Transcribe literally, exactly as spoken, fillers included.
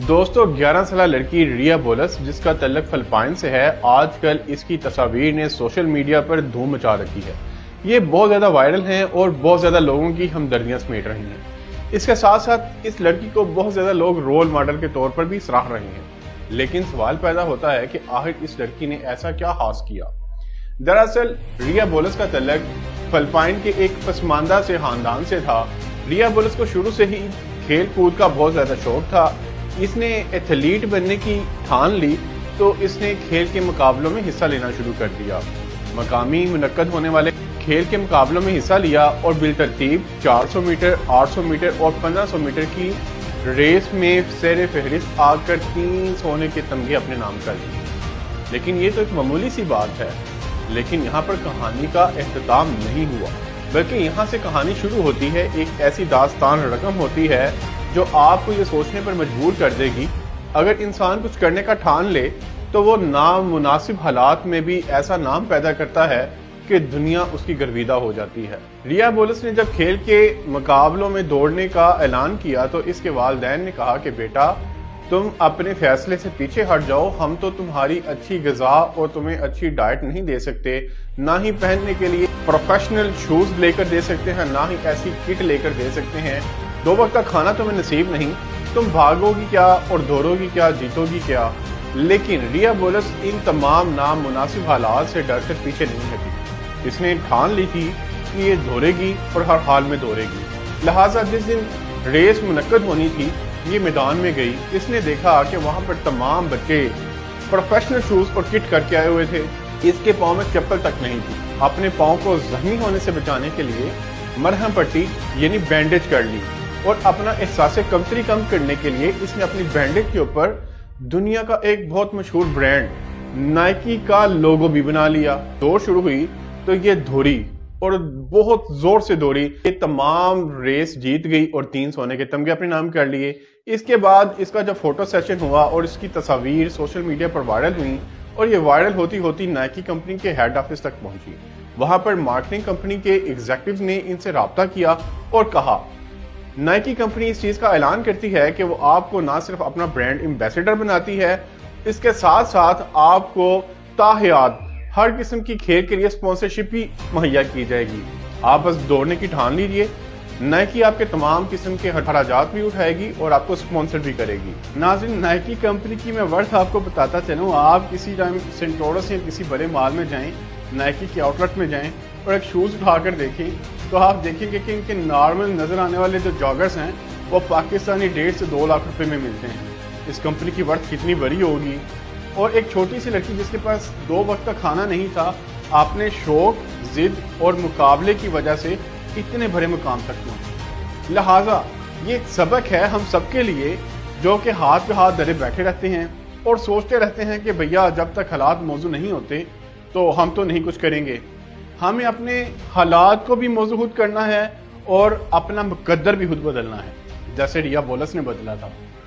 دوستو گیارہ سالہ لڑکی ریہ بولس جس کا تعلق فلپائن سے ہے، آج کل اس کی تصاویر نے سوشل میڈیا پر دھوم مچا رکھی ہے۔ یہ بہت زیادہ وائرل ہیں اور بہت زیادہ لوگوں کی ہمدردیاں سمیٹ رہی ہیں۔ اس کے ساتھ ساتھ اس لڑکی کو بہت زیادہ لوگ رول ماڈل کے طور پر بھی سراہ رہے ہیں، لیکن سوال پیدا ہوتا ہے کہ آخر اس لڑکی نے ایسا کیا خاص کیا۔ دراصل ریہ بولس کا تعلق فلپائن کے ایک پسماندہ سے خاندان سے تھا۔ ریہ بولس کو شروع سے ہی کھیل کود کا بہت زیادہ شوق تھا۔ اس نے ایتھلیٹ بننے کی ٹھان لی تو اس نے کھیل کے مقابلوں میں حصہ لینا شروع کر دیا۔ مقامی منعقد ہونے والے کھیل کے مقابلوں میں حصہ لیا اور بالترتیب چار سو میٹر، آٹھ سو میٹر اور پندرہ سو میٹر کی ریس میں سر فہرست آ کر تین سونے کے تمغے اپنے نام کر دیے۔ لیکن یہ تو ایک معمولی سی بات ہے، لیکن یہاں پر کہانی کا اختتام نہیں ہوا، بلکہ یہاں سے کہانی شروع ہوتی ہے۔ ایک ایسی داستان رقم ہوتی ہے جو آپ کو یہ سوچنے پر مجبور کر دے گی، اگر انسان کچھ کرنے کا ٹھان لے تو وہ نامناسب حالات میں بھی ایسا نام پیدا کرتا ہے کہ دنیا اس کی گرویدہ ہو جاتی ہے۔ ریہ بولس نے جب کھیل کے مقابلوں میں دوڑنے کا اعلان کیا تو اس کے والدین نے کہا کہ بیٹا تم اپنے فیصلے سے پیچھے ہٹ جاؤ، ہم تو تمہاری اچھی غذا اور تمہیں اچھی ڈائٹ نہیں دے سکتے، نہ ہی پہننے کے لیے پروفیشنل شوز لے کر دے سکتے ہیں، نہ ہی ایسی کٹ لے کر دے سکتے ہیں، دو وقت کا کھانا تمہیں نصیب نہیں، تم بھاگو گی کیا اور دوڑو گی کیا، جیتو گی کیا۔ لیکن ریہ بولس ان تمام نامناسب حالات سے ڈر کر پیچھے نہیں ہٹی۔ اس نے ٹھان لی تھی کہ یہ دوڑے گی اور ہر حال میں دوڑے گی، لہٰذا جس دن ریس منعقد ہونی تھی یہ میدان میں گئی۔ اس نے دیکھا کہ وہاں پر تمام بچے پروفیشنل شوز اور کٹ کر کے آئے ہوئے تھے، اس کے پاؤں میں چپل تک نہیں تھی۔ اپنے پاؤں کو زخمی ہونے سے بچانے کے لیے مرہم پٹی یعنی بینڈیج کر لی اور اپنا احساس کمتری کم کرنے کے لیے اس نے اپنی بینڈیج کے اوپر دنیا کا ایک بہت مشہور برانڈ نائکی کا لوگو بھی بنا لیا۔ دوڑ شروع ہوئی تو یہ دوڑی اور بہت زور سے دوڑی، یہ تمام ریس جیت گئی اور تین سونے کے تمغے اپنے نام کر لیے۔ اس کے بعد اس کا جب فوٹو سیشن ہوا اور اس کی تصاویر سوشل میڈیا پر وائرل ہوئیں اور یہ وائرل ہوتی ہوتی نائکی کمپنی کے ہیڈ آفس تک پہنچی، وہاں پر مارکیٹنگ کمپنی کے ایگزیکٹیوز نے ان سے رابطہ کیا اور کہا نائکی کمپنی اس چیز کا اعلان کرتی ہے کہ وہ آپ کو نہ صرف اپنا برانڈ ایمبیسڈر بناتی ہے، اس کے ساتھ ساتھ آپ کو تاحیات ہر قسم کی کھیل کے لیے سپانسرشپ بھی مہیا کی جائے گی۔ آپ بس دوڑنے کی ٹھان لیجئے، نائکی آپ کے تمام قسم کے اخراجات بھی اٹھائے گی اور آپ کو سپانسر بھی کرے گی۔ ناظرین، نائکی کمپنی کی میں ورتھ آپ کو بتاتا چلوں، آپ کسی ٹائم سینٹورس یا کسی بڑے مال میں جائیں، نائکی کے آؤٹ لیٹ میں جائیں اور ایک شوز اٹھا کر دیکھیں تو آپ دیکھیں گے کہ ان کے نارمل نظر آنے والے جو جاگرز ہیں وہ پاکستانی ڈیڑھ سے دو لاکھ روپے میں ملتے ہیں۔ اس کمپنی کی ورتھ کتنی بڑی ہوگی، اور ایک چھوٹی سی لڑکی جس کے پاس دو وقت کا کھانا نہیں تھا، آپ نے شوق، ضد اور مقابلے کی وجہ سے اتنے بڑے مقام تک پہنچے۔ لہٰذا یہ ایک سبق ہے ہم سب کے لیے جو کہ ہاتھ پہ ہاتھ دھرے بیٹھے رہتے ہیں اور سوچتے رہتے ہیں کہ بھیا جب تک حالات موزوں نہیں ہوتے تو ہم تو نہیں کچھ کریں گے۔ ہمیں اپنے حالات کو بھی موزوں خود کرنا ہے اور اپنا مقدر بھی خود بدلنا ہے، جیسے ریہ بولس نے بدلا تھا۔